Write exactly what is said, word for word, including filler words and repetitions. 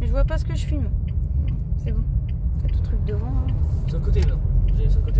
Mais je vois pas ce que je filme. C'est bon. C'est tout truc devant. Hein. C'est le côté là. J'ai sur le côté.